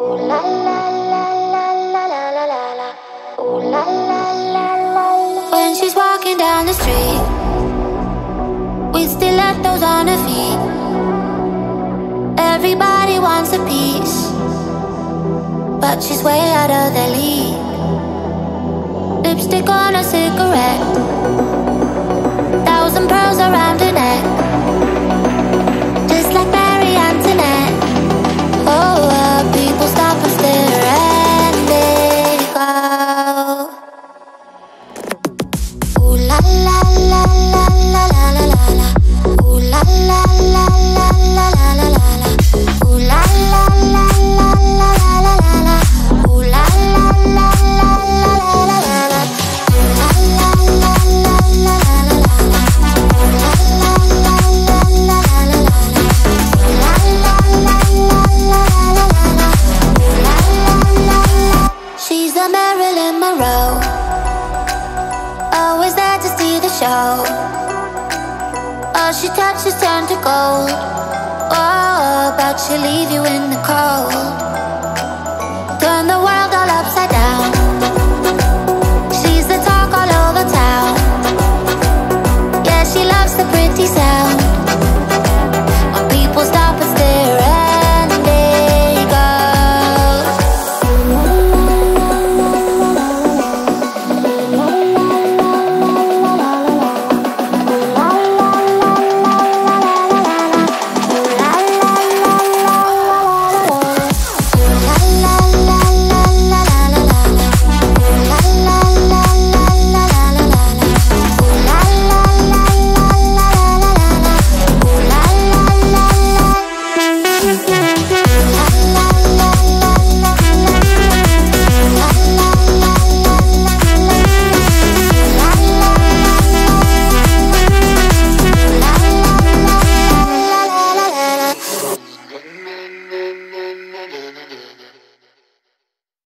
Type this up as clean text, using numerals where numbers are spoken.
Ooh la la la la la la la la la. Ooh la la la la la. When she's walking down the street with stilettos on her feet, everybody wants a piece, but she's way out of their league. Lipstick on a cigarette, 1,000 pearls around her neck, just like Marie Antoinette. Oh, people stop and stare and they go. Ooh la la la la la la la la la. Ooh la la la la la la la la la. Ooh la la la la la la la la la. Ooh la la la la la la la la la. Ooh la la la la la la la la. Ooh la la la la la la la la. Ooh la la la la la la la la. Ooh la la la la. She's a Marilyn Monroe, always there to see the show. All she touches turn to gold. Oh, but she'll leave you in